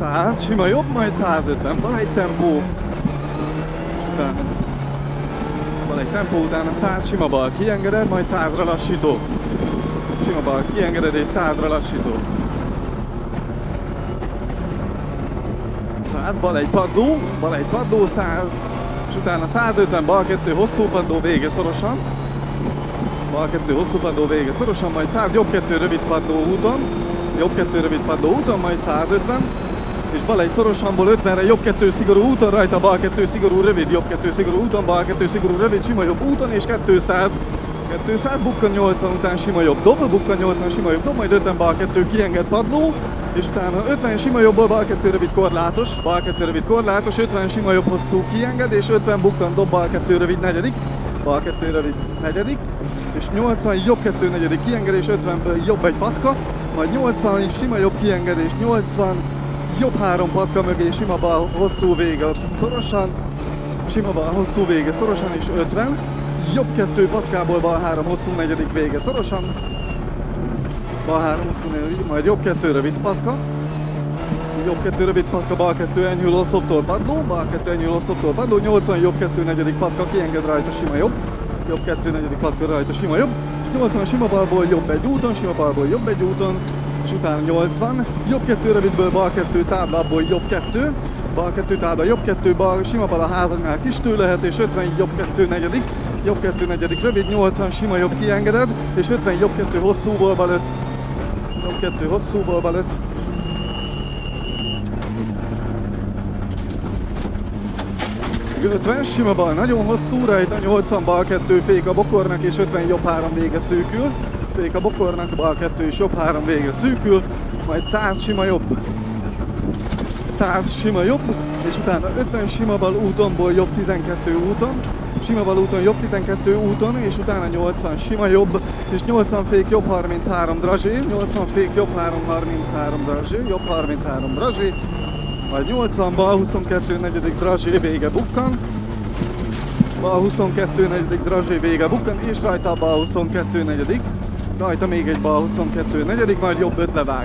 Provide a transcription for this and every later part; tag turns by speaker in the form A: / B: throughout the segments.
A: 100, sima jobb, majd 150, bal egy tempó, utána bal egy tempó, utána 100, sima bal kiengeded, majd 100-ra lassító. Sima bal kiengeded és 100-ra lassító. 100, bal egy paddó, 100, és utána 150, bal 2, hosszú paddó, vége szorosan. Bal 2, hosszú paddó, vége szorosan, majd 100, jobb 2, rövid paddó úton. Jobb 2, rövid paddó úton, majd 150. És bal egy szorosanból 50-re, jobb 2 szigorú úton, rajta bal 2 szigorú rövid, jobb 2 szigorú úton, bal 2 szigorú rövid, sima jobb úton, és 200. 200, bukkan 80, után sima jobb dob, bukkan 80, sima jobb dob, majd 50, bal 2 kienged padló, és utána 50 sima jobbból, bal 2 rövid korlátos, bal 2 rövid korlátos, 50 sima jobb hosszú kienged, és 50 bukkan dob, bal 2 rövid negyedik, bal 2 rövid negyedik, és 80 jobb 2 negyedik kiengedés, 50-ből jobb egy patka, majd 80 sima jobb kiengedés, 80 jobb 3 patka mögé, sima bal hosszú vége szorosan, sima bal hosszú vége szorosan, és 50, jobb 2 patkából bal 3 hosszú negyedik vége szorosan, bal 3 hosszú negyedik, majd jobb 2 rövid patka, jobb 2 rövid patka, bal 2 enyhül oszloptól padló, bal 2 enyhül oszloptól padló, 80 jobb 2 negyedik patka, kienged rajta sima jobb, jobb 2 negyedik patka rajta sima jobb, és 80 sima balból jobb egy úton, sima balból jobb egy úton, és utána 80, jobb 2 rövidből bal 2 táblából jobb 2, bal 2 tábla, jobb 2 bal, sima bal a házagnál kistő lehet, és 50 jobb 2 negyedik, jobb 2 negyedik rövid, 80 sima jobb kiengeded, és 50 jobb 2 hosszúból bal 5, jobb 2 hosszúból bal 5, 50 sima bal nagyon hosszú, rajta 80 bal 2 fék a bokornak, és 50 jobb 3 vége szűkül, fék a bokornak, bal 2 és jobb 3 vége szűkül, majd 100 sima jobb, 100 sima jobb, és utána 50 sima bal útonból jobb 12 úton, sima bal úton jobb 12 úton, és utána 80 sima jobb, és 80 fék jobb 33 drazsé, 80 fék jobb 33 drazsé, jobb 33 drazsé, majd 80 bal 22 negyedik drazsé vége bukkan, bal 22 negyedik drazsé vége bukkan, és rajta bal 22 negyedik, rajta még egy bal 22 negyedik, majd jobb 5 levág.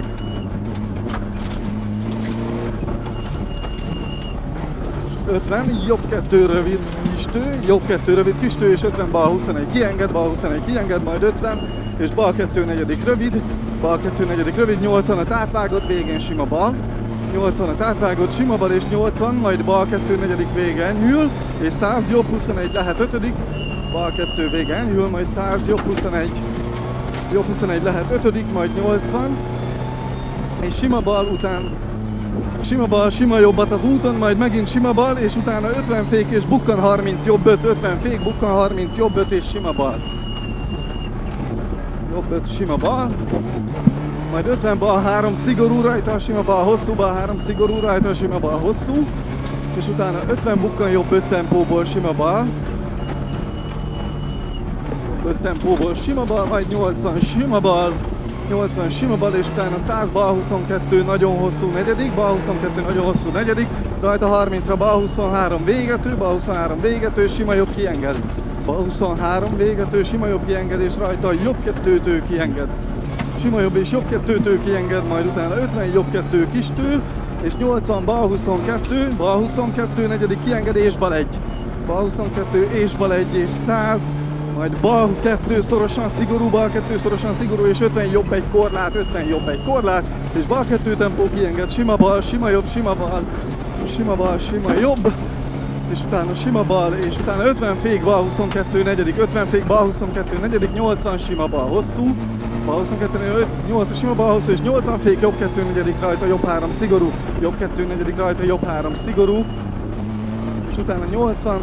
A: 50, jobb 2 rövid kistő, jobb 2 rövid kistő, és 50 bal 21 kienged, majd 50, és bal 2 negyedik rövid, bal 2 negyedik rövid, 80 a átvágott, végén sima bal, 80 a átvágott, sima bal és 80, majd bal 2 negyedik vége enyhül, és 100 jobb 21 lehet 5, bal 2 vége enyhül, majd 100 jobb 21 lehet 5, majd 80, és sima bal után sima bal, sima jobbat az úton, majd megint sima bal, és utána 50 fék és bukkan 30 jobb 5, 50 fék, bukkan 30 jobb 5 és sima bal. Jobb 5 sima bal, majd 50 bal 3 szigorú rajta, sima bal hosszú, bal 3 szigorú rajta, sima bal hosszú, és utána 50 bukkan jobb 5 tempóból sima bal. 5 tempóból sima bal, majd 80 sima bal, 80 sima bal, és utána 100 bal 22 nagyon hosszú negyedik, bal 22 nagyon hosszú negyedik, rajta 30-ra bal 23 végető, bal 23 végető, sima jobb kienged. Bal 23 végető, sima jobb kienged, és rajta jobb 2-től kienged. Sima jobb és jobb 2-től kienged, majd utána 50 jobb 2 kistől, és 80 bal 22 negyedik kiengedés, bal 1. Bal 22 és bal 1 és 100. Majd bal 2 szorosan szigorú, bal 2 szorosan szigorú, és 50 jobb egy korlát, 50 jobb egy korlát, és bal 2 tempó kienged, sima bal, sima jobb, sima bal, sima bal, sima jobb, és utána sima bal, és utána 50 fék bal 22 negyedik, 50 fék bal 22 negyedik, 80 sima bal hosszú, bal 22 80 sima bal hosszú, és 80 fék jobb 2 negyedik rajta, jobb 3 szigorú, jobb 2 negyedik rajta, jobb 3 szigorú, és utána 80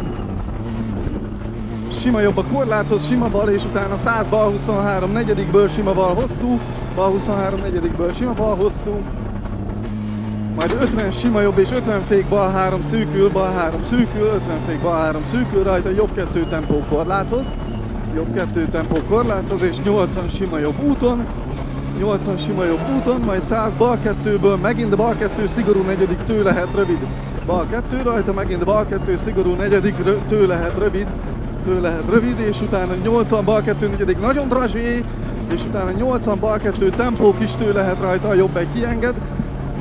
A: sima jobb a korláthoz, sima bal, és utána 100 bal 23 negyedikből sima bal hosszú, bal 23 negyedikből sima bal hosszú, majd 50 sima jobb és 50 fék bal 3 szűkül, bal 3 szűkül, 50 fék bal 3 szűkül, rajta jobb 2 tempó korláthoz, jobb 2 tempó korláthoz, és 80 sima jobb úton, 80 sima jobb úton, majd 100 bal 2-ből megint bal 2 szigorú negyedik tő lehet rövid, bal 2 rajta megint bal 2 szigorú negyedik tő lehet rövid, és utána 80 bal 2 negyedik nagyon drazsé, és utána 80 bal 2 tempó kis tő lehet rajta, jobb egy kienged,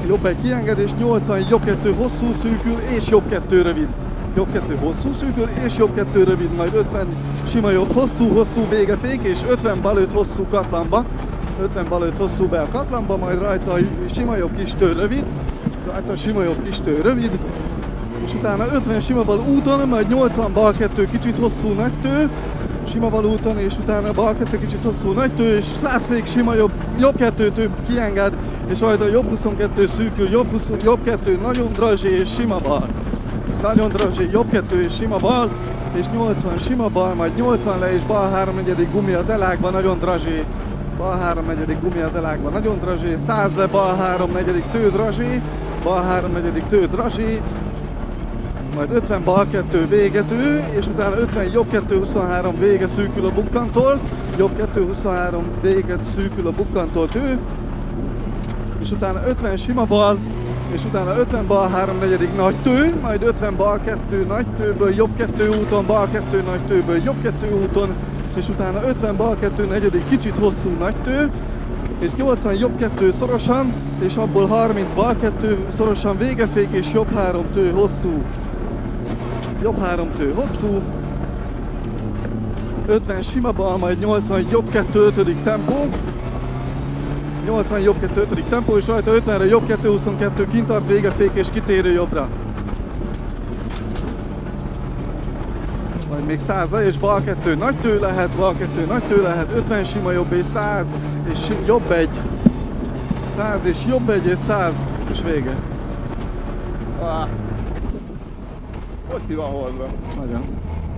A: jobb egy kiengedés, 80, jobb 2 hosszú szűkül és jobb 2 rövid. Jobb 2 hosszú szűkül és jobb 2 rövid, majd 50 sima jobb hosszú végefék és 50 bal 5 hosszú katlamba. 50 bal 5 hosszú be a katlamba, majd rajta sima jobb kis tő rövid. Rajta sima jobb kis tő rövid. És utána 50 sima bal úton, majd 80 bal 2 kicsit hosszú nagy tő. Sima bal úton, és utána bal 2 kicsit hosszú nagy tő, és 100 fék sima jobb 2 tő kienged, és rajta jobb 22 szűkül, jobb 2 nagyon drazsé és sima bal. Nagyon drazsé, jobb 2 és sima bal, és 80 sima bal, majd 80 le, és bal 3/4 gumi az elágban, nagyon drazsé. Bal 3/4 gumi az elágban, nagyon drazsé. 100 le, bal 3/4 tő drazsé, bal 3/4 tő drazsé, majd 50 bal 2 végető, és utána 50 jobb 2 23 vége szűkül a bukkantól, jobb 2 23 véget szűkül a bukkantól tő, és utána 50 sima bal, és utána 50 bal 3/4 nagy tő, majd 50 bal 2 nagy tőből jobb 2 úton, bal 2 nagy tőből jobb 2 úton, és utána 50 bal 2 negyedik kicsit hosszú nagy tő, és 80 jobb 2 szorosan, és abból 30 bal 2 szorosan végefék, és jobb 3 tő hosszú. Jobb 3 tő hosszú, 50 sima bal, majd 80 jobb 2 5. tempó, 80 jobb 2 5. tempó, és rajta 50-re jobb 2 22 kintart végefék és kitérő jobbra. Majd még 100 le, és bal 2 nagy tő lehet, bal 2 nagy tő lehet, 50 sima jobb és 100, és jobb 1, 100 és jobb 1 és 100, és vége.
B: Hogy ki van holdva?
A: Nagyon.